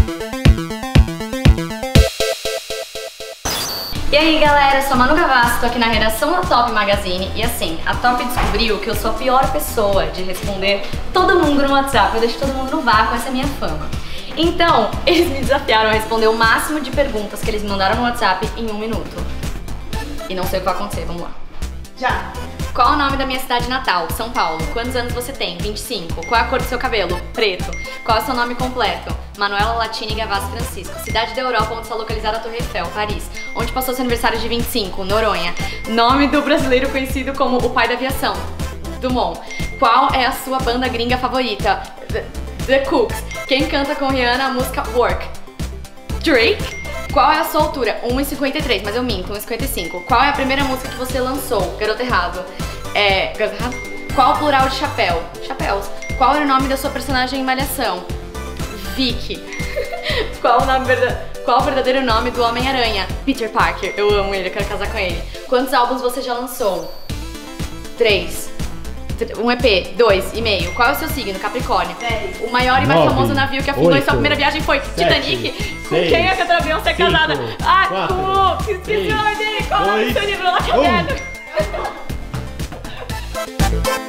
E aí galera, eu sou a Manu Gavassi, tô aqui na redação da Top Magazine e assim, a Top descobriu que eu sou a pior pessoa de responder todo mundo no WhatsApp, eu deixo todo mundo no vácuo, essa é a minha fama. Então, eles me desafiaram a responder o máximo de perguntas que eles me mandaram no WhatsApp em 1 minuto. E não sei o que vai acontecer, vamos lá. Já! Qual é o nome da minha cidade natal? São Paulo. Quantos anos você tem? 25. Qual é a cor do seu cabelo? Preto. Qual é o seu nome completo? Manuela Latini Gavassi Francisco. Cidade da Europa onde está localizada a Torre Eiffel, Paris. Onde passou seu aniversário de 25? Noronha. Nome do brasileiro conhecido como o pai da aviação? Dumont. Qual é a sua banda gringa favorita? The Cooks. Quem canta com Rihanna a música Work? Drake. Qual é a sua altura? 1,53, mas eu minto, 1,55. Qual é a primeira música que você lançou? Garoto Errado. Garoto Errado? Qual o plural de chapéu? Chapéus. Qual era o nome da sua personagem em Malhação? Vicky. Qual o verdadeiro nome do Homem-Aranha? Peter Parker. Eu amo ele, eu quero casar com ele. Quantos álbuns você já lançou? 3. Um EP, 2,5. Qual é o seu signo? Capricórnio. 10. O maior e mais famoso navio que afundou em sua primeira viagem foi Titanic. Com quem a cantora Beyoncé é casada? Esqueci o nome dele. Qual é o nome do seu livro? Ela quer